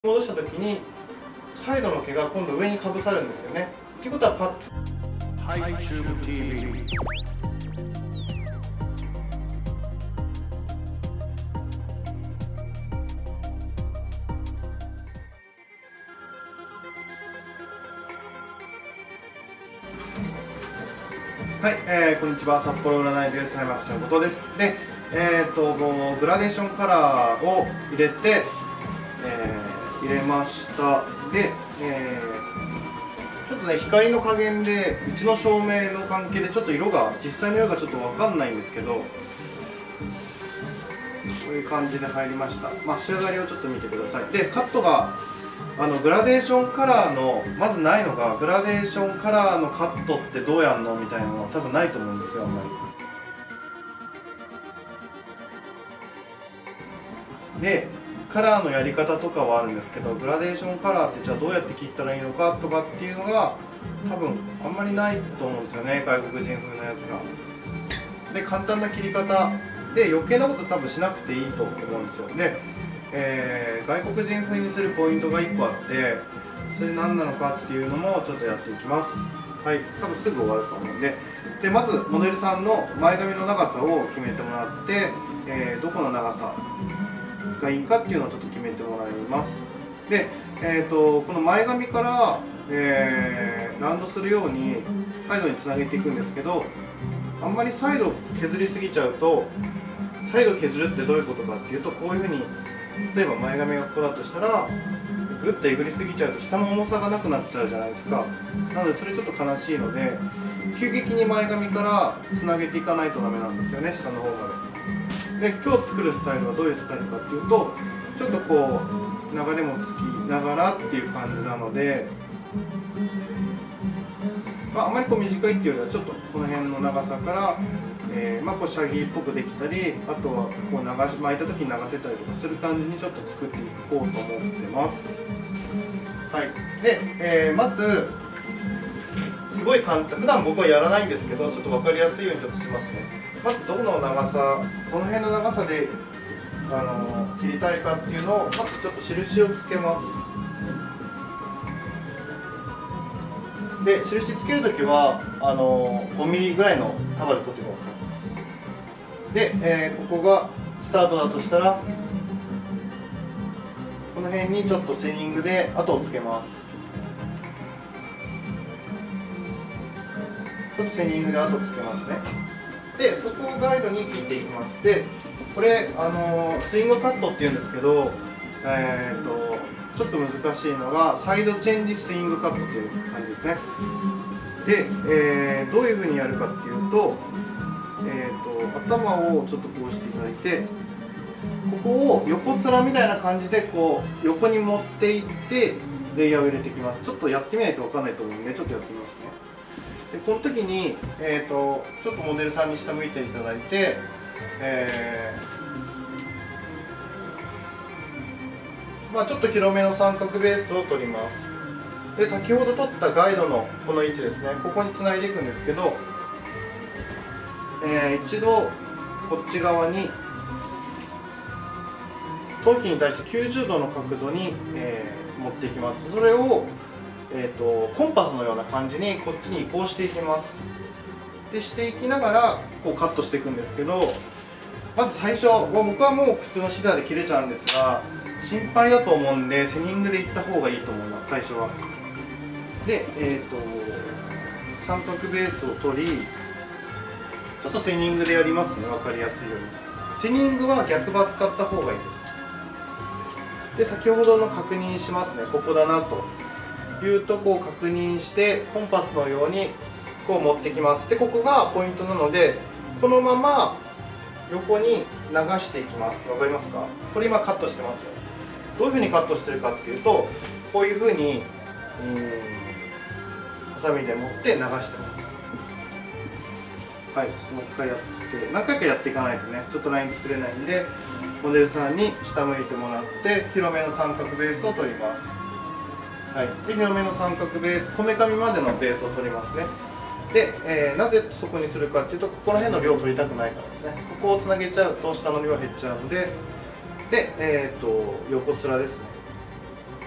戻した時にサイドの毛が今度上にかぶさるんですよね。ということはパッツン。はい、こんにちは。札幌占い流裁判所の後藤です。で、グラデーションカラーを入れて、入れました。で、ちょっとね、光の加減でうちの照明の関係でちょっと実際の色がちょっと分かんないんですけど、こういう感じで入りました。仕上がりをちょっと見てください。で、カットがグラデーションカラーのまずないのが、グラデーションカラーのカットってどうやんのみたいなのは多分ないと思うんですよ、あんまり。で、カラーのやり方とかはあるんですけど、グラデーションカラーってじゃあどうやって切ったらいいのかとかっていうのが多分あんまりないと思うんですよね、外国人風のやつが。で、簡単な切り方で余計なこと多分しなくていいと思うんですよ。で、外国人風にするポイントが1個あって、それ何なのかっていうのもちょっとやっていきます。はい、多分すぐ終わると思うんで。で、まずモデルさんの前髪の長さを決めてもらって、どこの長さがいいかっていうのをちょっと決めてもらいます。で、この前髪から、ラウンドするようにサイドにつなげていくんですけど、あんまりサイド削りすぎちゃうと、サイド削るってどういうことかっていうと、こういうふうに例えば前髪がここだとしたらグッとえぐりすぎちゃうと下の重さがなくなっちゃうじゃないですか。なのでそれちょっと悲しいので、急激に前髪からつなげていかないとダメなんですよね、下の方まで。で、今日作るスタイルはどういうスタイルかっていうと、ちょっとこう流れもつきながらっていう感じなので、あまりこう短いっていうよりはちょっとこの辺の長さから、こうシャギーっぽくできたり、あとはこう巻いた時に流せたりとかする感じにちょっと作っていこうと思ってます。はい。で、まずすごい簡単、普段僕はやらないんですけど、ちょっと分かりやすいようにちょっとしますね。まずどの長さ、この辺の長さで切りたいかっていうのをまずちょっと印をつけます。で、印つけるときは5ミリぐらいの束で取ってください。で、ここがスタートだとしたら、この辺にちょっとセニングで跡をつけます。ちょっとセニングで跡をつけますね。で、そこをガイドに切っていきます。で、これスイングカットっていうんですけど、ちょっと難しいのがサイドチェンジスイングカットという感じですね。で、どういうふうにやるかっていうと、頭をちょっとこうしていただいて、ここを横スラみたいな感じでこう横に持っていってレイヤーを入れていきます。ちょっとやってみないと分かんないと思うんで、ちょっとやってみますね。で、この時に、ちょっとモデルさんに下向いていただいて、ちょっと広めの三角ベースを取ります。で、先ほど取ったガイドのこの位置ですね、ここにつないでいくんですけど、一度こっち側に頭皮に対して90度の角度に、持っていきます。それを、コンパスのような感じにこっちに移行していきます。で、していきながらこうカットしていくんですけど、まず最初は僕はもう普通のシザーで切れちゃうんですが、心配だと思うんでセニングでいった方がいいと思います、最初は。で、三角ベースを取り、ちょっとセニングでやりますね、分かりやすいように。セニングは逆刃使った方がいいです。で、先ほどの確認しますね、ここだなというとこを確認して、コンパスのようにこう持ってきます。で、ここがポイントなので、このまま横に流していきます。わかりますか？これ今カットしてますよ。どういうふうにカットしてるかっていうと、こういうふうにハサミで持って流してます。はい、ちょっともう一回やって、何回かやっていかないとね、ちょっとライン作れないんで、モデルさんに下向いてもらって広めの三角ベースを取ります。はい、で、広めの三角ベース、こめかみまでのベースを取りますね。で、なぜそこにするかっていうと、ここら辺の量を取りたくないからですね。ここをつなげちゃうと下の量減っちゃうので、で、横スラですね。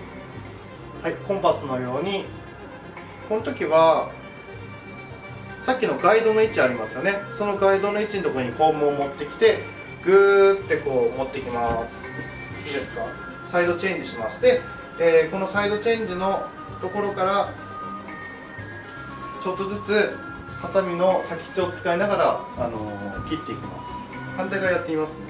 はい、コンパスのようにこの時はさっきのガイドの位置ありますよね。そのガイドの位置のところにコームを持ってきてグーってこう持ってきます。いいですか。サイドチェンジします。で、このサイドチェンジのところからちょっとずつハサミの先っちょを使いながら、切っていきます。反対側やってみますね。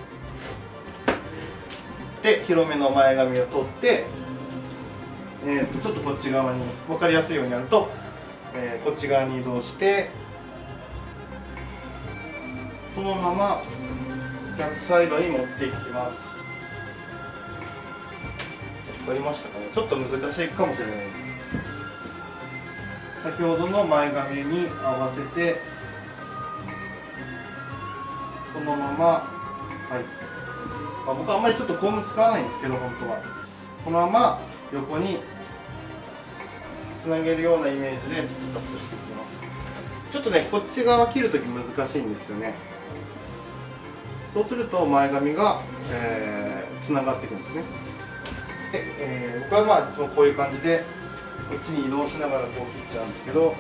で、広めの前髪を取って、ちょっとこっち側に分かりやすいようにやると、こっち側に移動してそのまま逆サイドに持っていきます。分かりましたかね。ちょっと難しいかもしれないです。先ほどの前髪に合わせてこのまま、はい、僕はあんまりちょっとコーム使わないんですけど、本当はこのまま横につなげるようなイメージでちょっとカットしていきます。ちょっとね、こっち側切るとき難しいんですよね。そうすると前髪が、つながっていくんですね。で、僕はまあいつもこういう感じでこっちに移動しながらこう切っちゃうんですけど、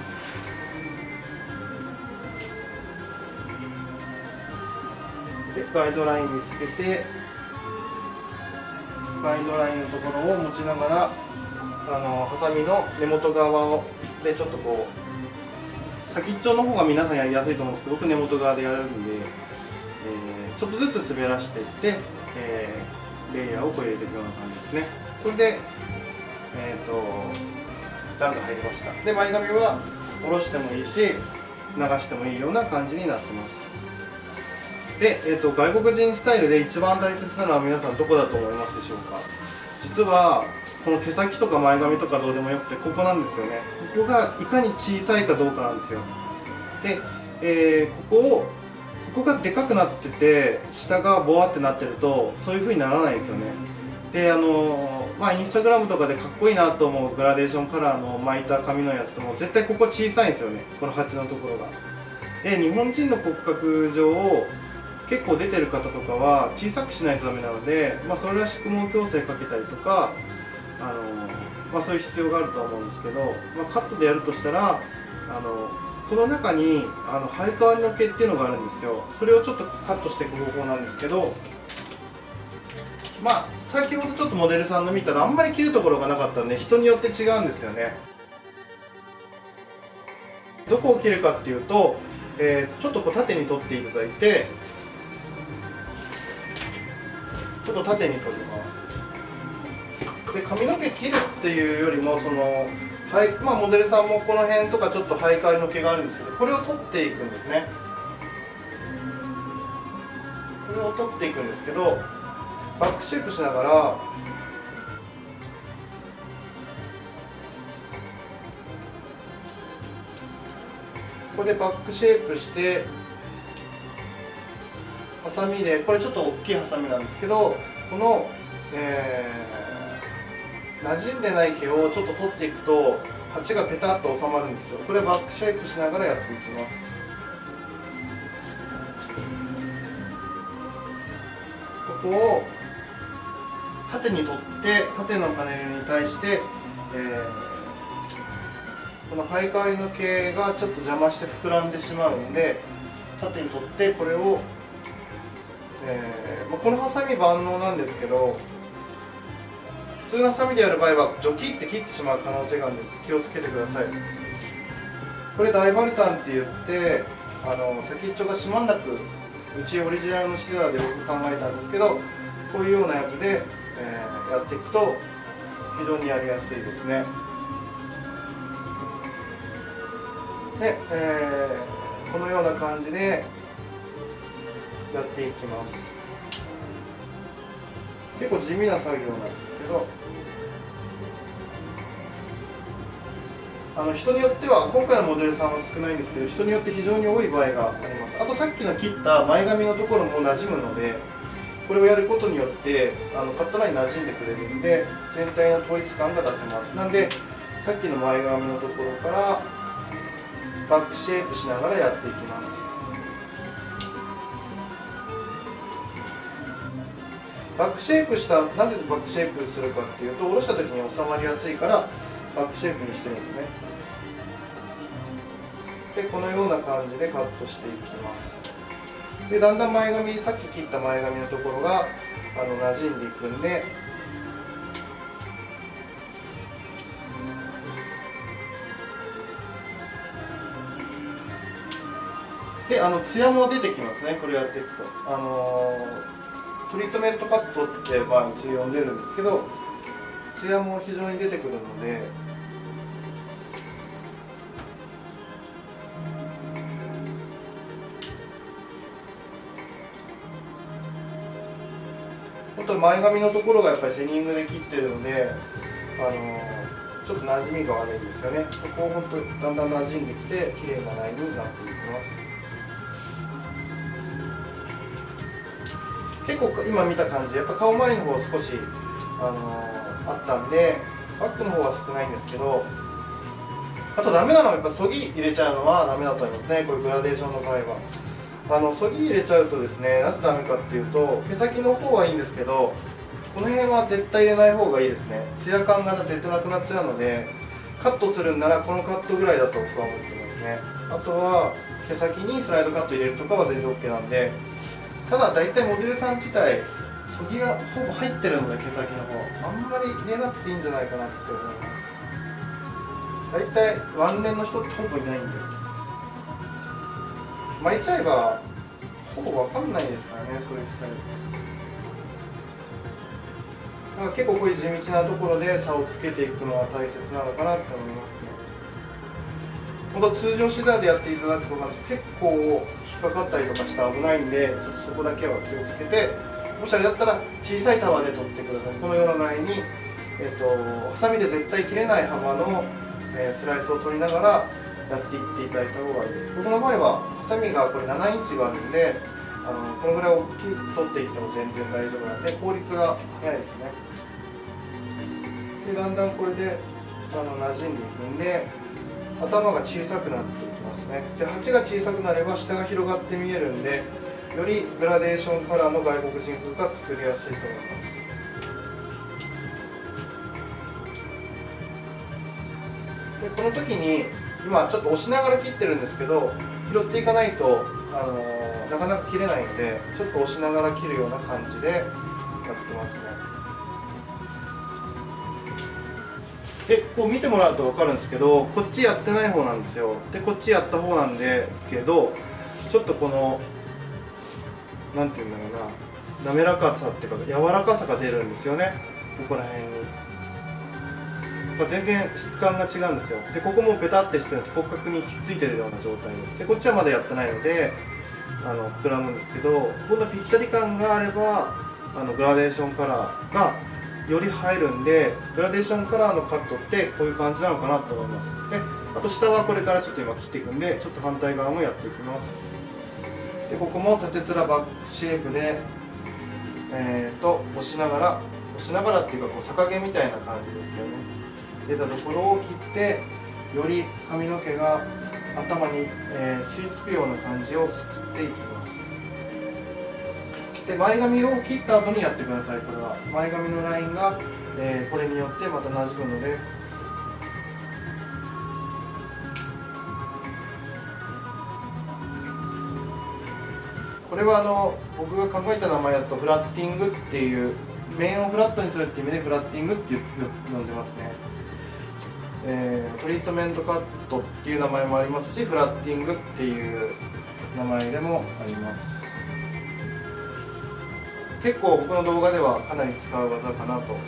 でガイドライン見つけてガイドラインのところを持ちながらハサミの根元側でちょっとこう先っちょの方が皆さんやりやすいと思うんですけど、僕根元側でやるんで、ちょっとずつ滑らしていって、レイヤーをこう入れていくような感じですね。これで、段が入りました。で前髪は下ろしてもいいし流してもいいような感じになってます。で、外国人スタイルで一番大切なのは皆さんどこだと思いますでしょうか。実はこの毛先とか前髪とかどうでもよくて、ここなんですよね。ここがいかに小さいかどうかなんですよ。で、ここがでかくなってて下がボワってなってるとそういう風にならないんですよね。でインスタグラムとかでかっこいいなと思うグラデーションカラーの巻いた髪のやつとも絶対ここ小さいんですよね、この鉢のところが。で日本人の骨格上結構出てる方とかは小さくしないとダメなので、それは宿毛矯正かけたりとかそういう必要があるとは思うんですけど、カットでやるとしたらこの中に生え変わりの毛っていうのがあるんですよ。それをちょっとカットしていく方法なんですけど、先ほどちょっとモデルさんの見たらあんまり切るところがなかったので人によって違うんですよね。どこを切るかっていうと、ちょっとこう縦に取っていただいてちょっと縦に取ります。で髪の毛切るっていうよりもモデルさんもこの辺とかちょっと生え変わりの毛があるんですけど、これを取っていくんですね。これを取っていくんですけど、バックシェイプしながらここでバックシェイプしてハサミで、これちょっと大きいハサミなんですけど、この、馴染んでない毛をちょっと取っていくと鉢がペタッと収まるんですよ。これバックシェイプしながらやっていきます。ここを縦に取って縦のパネルに対して、この生え変わりの毛がちょっと邪魔して膨らんでしまうんで縦に取ってこれを、このハサミ万能なんですけど、普通のハサミでやる場合はジョキって切ってしまう可能性があるので気をつけてください。これ大バルタンって言って先っちょが締まんなく、うちオリジナルのシザーで僕考えたんですけど、こういうようなやつで、やっていくと非常にやりやすいですね。で、このような感じでやっていきます。結構地味な作業なんですけど、人によっては今回のモデルさんは少ないんですけど、人によって非常に多い場合があります。あとさっきの切った前髪のところも馴染むので、これをやることによってカットラインに馴染んでくれるんで全体の統一感が出せます。なんでさっきの前髪のところからバックシェイプしながらやっていきます。 バックシェイプした、なぜバックシェイプするかっていうと、下ろした時に収まりやすいからバックシェイプにしてるんですね。でこのような感じでカットしていきます。でだんだん前髪、さっき切った前髪のところが馴染んでいくんで、ツヤも出てきますね。これやっていくと、トリートメントカットって、うち呼んでるんですけど、ツヤも非常に出てくるので、本当に前髪のところがやっぱりセニングで切ってるので、ちょっと馴染みが悪いんですよね。そこを本当にだんだん馴染んできて綺麗なラインになっていきます。結構今見た感じ、やっぱ顔周りの方少し、あったんで、バックの方は少ないんですけど、あとダメなのはやっぱそぎ入れちゃうのはダメだと思いますね。こういうグラデーションの場合はそぎ入れちゃうとですね、なぜダメかっていうと、毛先の方はいいんですけど、この辺は絶対入れない方がいいですね。ツヤ感が絶対なくなっちゃうので、カットするんならこのカットぐらいだと僕は思ってますね。あとは毛先にスライドカット入れるとかは全然 OK なんで、ただ大体モデルさん自体そぎがほぼ入ってるので、毛先の方あんまり入れなくていいんじゃないかなって思います。大体ワンレンの人ってほぼいないんで、巻いちゃえばほぼ分かんないですからね、そういうスタイル。だから結構こういう地道なところで差をつけていくのは大切なのかなって思いますね。本当通常シザーでやっていただくと結構引っかかったりとかして危ないんで、ちょっとそこだけは気をつけて、もしあれだったら小さい束で取ってください。このようなラインに、ハサミで絶対切れない幅の、スライスを取りながらやっていっていただいた方がいいです。僕の場合はハサミがこれ7インチがあるんで、このぐらい大きく取っていっても全然大丈夫なんで、効率が早いですね。でだんだんこれで馴染んでいくんで、頭が小さくなっていきますね。で鉢が小さくなれば下が広がって見えるんで、よりグラデーションカラーの外国人風が作りやすいと思います。でこの時に今ちょっと押しながら切ってるんですけど、拾っていかないとなかなか切れないので、ちょっと押しながら切るような感じでやってますね。でこう見てもらうと分かるんですけど、こっちやってない方なんですよ。でこっちやった方なんですけど、ちょっとこのなんていうんだろうな、滑らかさっていうか柔らかさが出るんですよね、ここら辺に。全然質感が違うんですよ。でここもベタってしてると骨格にひっついてるような状態です。でこっちはまだやってないので膨らむんですけど、こんなぴったり感があればグラデーションカラーがより入るんで、グラデーションカラーのカットってこういう感じなのかなと思います。であと下はこれからちょっと今切っていくんで、ちょっと反対側もやっていきます。でここも縦面バックシェイプで押しながらっていうかこう逆毛みたいな感じですけどね、出たところを切って、より髪の毛が頭に、吸い付くような感じを作っていきます。で前髪を切った後にやってください。これは前髪のラインが、これによってまた馴染むので、これは僕が考えた名前だとフラッティングっていう、面をフラットにするっていう意味でフラッティングって呼んでますね。トリートメントカットっていう名前もありますし、フラッティングっていう名前でもあります。結構僕の動画ではかなり使う技かなと思います。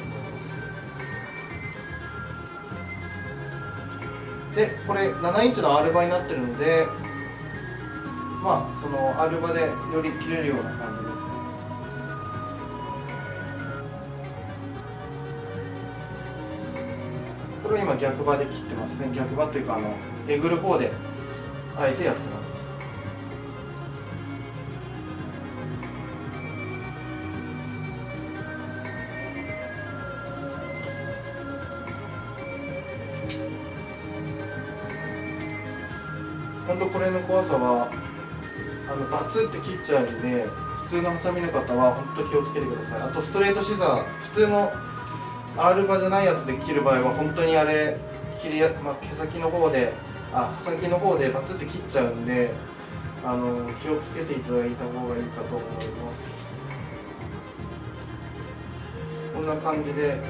でこれ7インチの R バになってるので、その R バでより切れるような感じですね。これを今逆刃で切ってますね。逆刃というかえぐる方であえてやってます。本当これの怖さはバツって切っちゃうんで、 通のハサミの方は本当気をつけてください。あとストレートシザー、普通の R 刃じゃないやつで切る場合は本当にあれ毛先の方で刃先の方でバツって切っちゃうんで、気をつけていただいた方がいいかと思います。こんな感じで、切っていきます。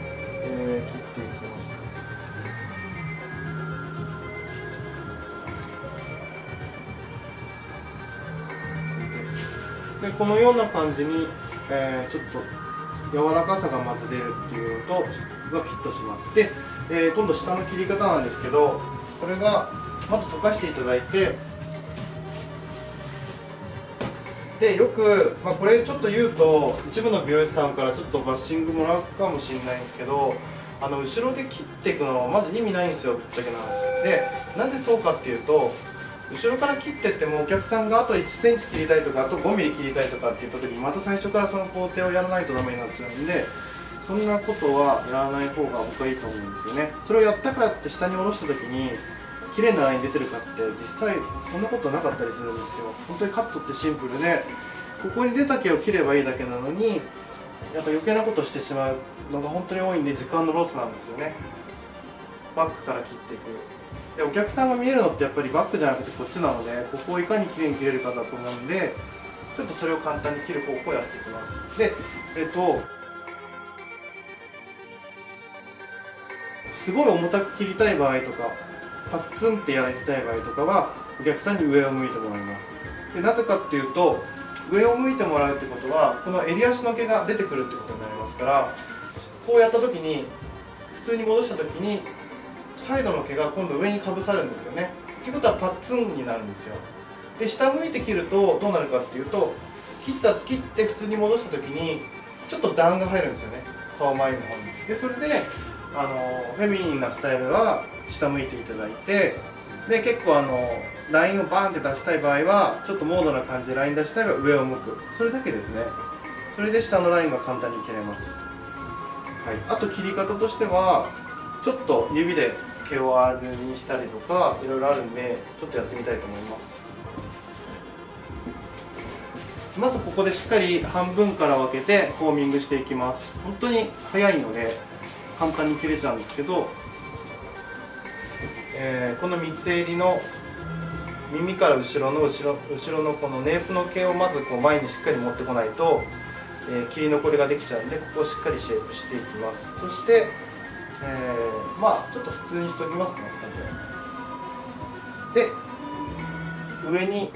でこのような感じに、ちょっと柔らかさがまず出るっていうのとがフィットします。で、今度下の切り方なんですけど、これがまず溶かしていただいて、でよく、これちょっと言うと一部の美容師さんからちょっとバッシングもらうかもしれないんですけど、後ろで切っていくのはまず意味ないんですよ、ぶっちゃけな話で。なぜそうかっていうと、後ろから切ってってもお客さんがあと1センチ切りたいとかあと5ミリ切りたいとかって言った時にまた最初からその工程をやらないとダメになっちゃうんで、そんなことはやらない方が僕はいいと思うんですよね。それをやったからって下に下ろした時に綺麗なライン出てるかって実際そんなことなかったりするんですよ。本当にカットってシンプルで、ここに出た毛を切ればいいだけなのにやっぱ余計なことをしてしまうのが本当に多いんで、時間のロスなんですよね。バックから切っていく。でお客さんが見えるのってやっぱりバックじゃなくてこっちなので、ここをいかにきれいに切れるかだと思うんで、ちょっとそれを簡単に切る方法をやっていきます。ですごい重たく切りたい場合とかパッツンってやりたい場合とかはお客さんに上を向いてもらいます。でなぜかっていうと、上を向いてもらうってことはこの襟足の毛が出てくるってことになりますから、こうやった時に普通に戻した時にサイドの毛が今度上にかぶさるんですよね。ということはパッツンになるんですよ。で下向いて切るとどうなるかっていうと、切って普通に戻した時にちょっと段が入るんですよね、顔周りの方に。でそれでフェミニンなスタイルは下向いていただいて、で結構ラインをバーンって出したい場合はちょっとモードな感じでライン出したい場合は上を向く、それだけですね。それで下のラインが簡単に切れます。はい、あと切り方としてはちょっと指で毛を R にしたりとかいろいろあるんで、ちょっとやってみたいと思います。まずここでしっかり半分から分けてコーミングしていきます。本当に早いので簡単に切れちゃうんですけど、この三つ襟の耳から後ろのこのネープの毛をまずこう前にしっかり持ってこないと、切り残りができちゃうんで、ここをしっかりシェイプしていきます。そして、ちょっと普通にしておきますね。で上に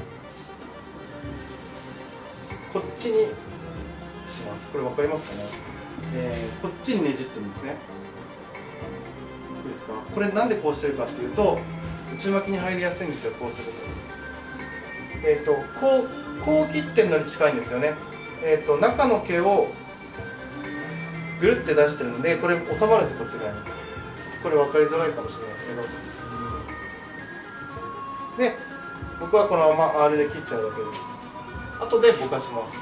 こっちにします。これ分かりますかね。こっちにねじってるんですね。いいですか。これなんでこうしてるかっていうと内巻きに入りやすいんですよ。こうするとこう切ってるのに近いんですよね。中の毛をぐるって出してるのでこれ収まるんですよ、こっち側に。ちょっとこれ分かりづらいかもしれないですけど、で僕はこのまま R で切っちゃうだけです。後でぼかします。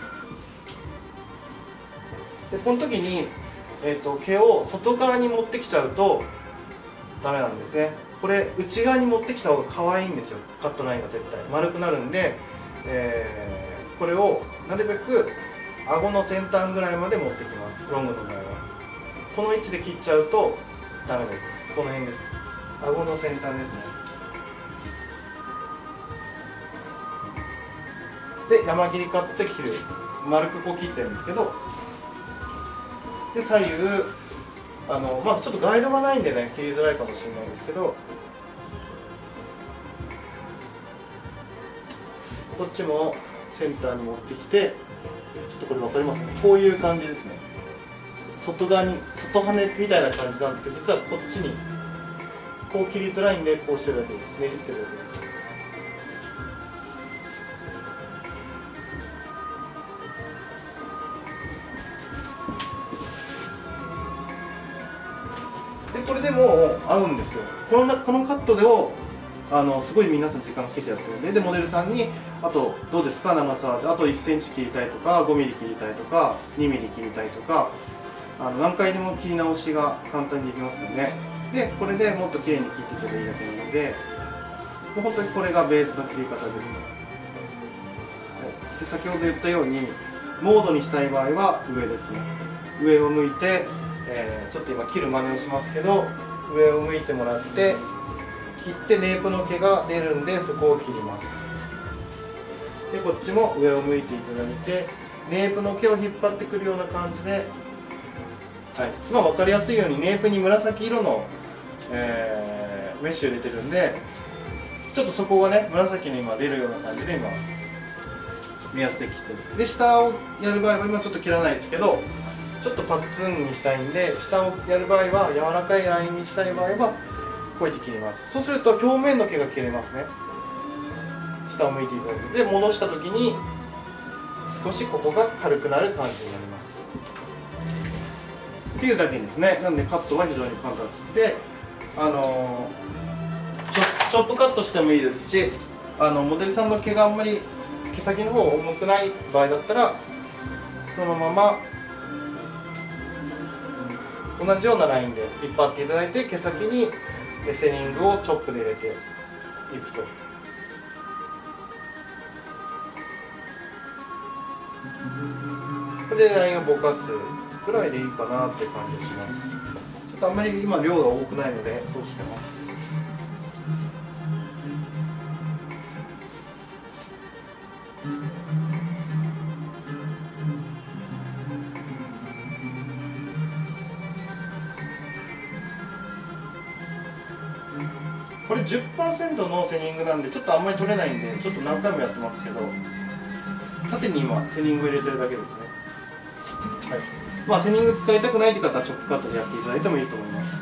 でこの時に、毛を外側に持ってきちゃうとダメなんですね。これ内側に持ってきた方が可愛いんですよ。カットラインが絶対丸くなるんで、これをなるべく顎の先端ぐらいまで持ってきます。ロングの場合はこの位置で切っちゃうとダメです。この辺です。顎の先端ですね。で山切りカットで切る、丸くこう切ってるんですけど、で左右ちょっとガイドがないんでね切りづらいかもしれないですけど、こっちもセンターに持ってきて、ちょっとこれ分かりますかね。こういう感じですね。外側に外羽みたいな感じなんですけど、実はこっちにこう切りづらいんでこうしてるだけです。ねじってるだけです。でこれでもう合うんですよ。このカットでをすごい皆さん時間かけてやってるんで、モデルさんにあとどうですか長さ、あと1センチ切りたいとか5ミリ切りたいとか2ミリ切りたいとか何回でも切り直しが簡単にできますよね。でこれでもっと綺麗に切っていけばいいだけなので、もう本当にこれがベースの切り方ですね。 で先ほど言ったようにモードにしたい場合は上ですね。上を向いて、ちょっと今切る真似をしますけど、上を向いてもらって切ってネープの毛が出るんでそこを切ります。でこっちも上を向いていただいてネープの毛を引っ張ってくるような感じで、はい、今分かりやすいようにネープに紫色の、メッシュ入れてるんでちょっとそこがね紫に今出るような感じで今目安で切ってるんです。で下をやる場合は今ちょっと切らないですけどちょっとパッツンにしたいんで下をやる場合は柔らかいラインにしたい場合はこうやって切ります。そうすると表面の毛が切れますね。下を向いていただいてで戻した時に少しここが軽くなる感じになりますっていうだけですね。なのでカットは非常に簡単です。でチョップカットしてもいいですしモデルさんの毛があんまり毛先の方重くない場合だったらそのまま同じようなラインで引っ張っていただいて毛先にセニングをチョップで入れていくと。これでラインをぼかすくらいでいいかなって感じします。ちょっとあんまり今量が多くないのでそうしてます。これ 10% のセニングなんでちょっとあんまり取れないんでちょっと何回もやってますけど縦に今セニング入れてるだけですね。はい、まあセニング使いたくないという方はチョップカットでやっていただいてもいいと思います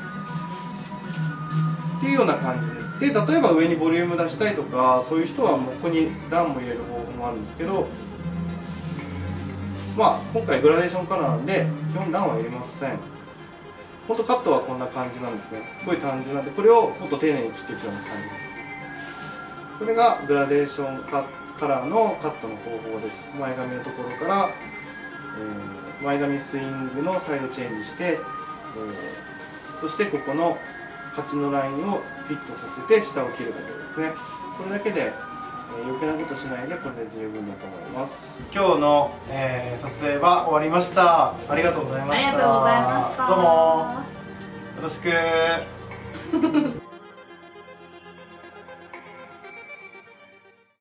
っていうような感じです。で例えば上にボリューム出したいとかそういう人はもうここに段も入れる方法もあるんですけど、まあ今回グラデーションカラーなんで基本段は入れません。ほんとカットはこんな感じなんですね。すごい単純なんでこれをもっと丁寧に切っていくような感じです。これがグラデーションカラーのカットの方法です。前髪のところから、前髪スイングのサイドチェンジして、そしてここの8のラインをフィットさせて下を切るだけですね。これだけで、余計なことしないでこれで十分だと思います。今日の、撮影は終わりました。ありがとうございました。 ありがとうございました。 どうもよろしく